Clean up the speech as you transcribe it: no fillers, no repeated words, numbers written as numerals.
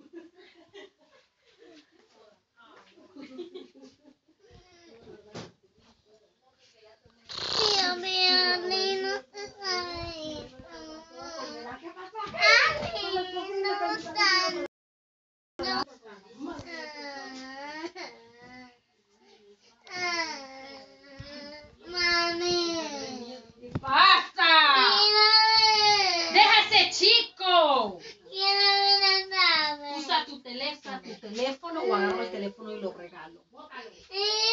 ¡Basta! ¡Déjase, chico! Usa tu teléfono o agarro el teléfono y lo regalo.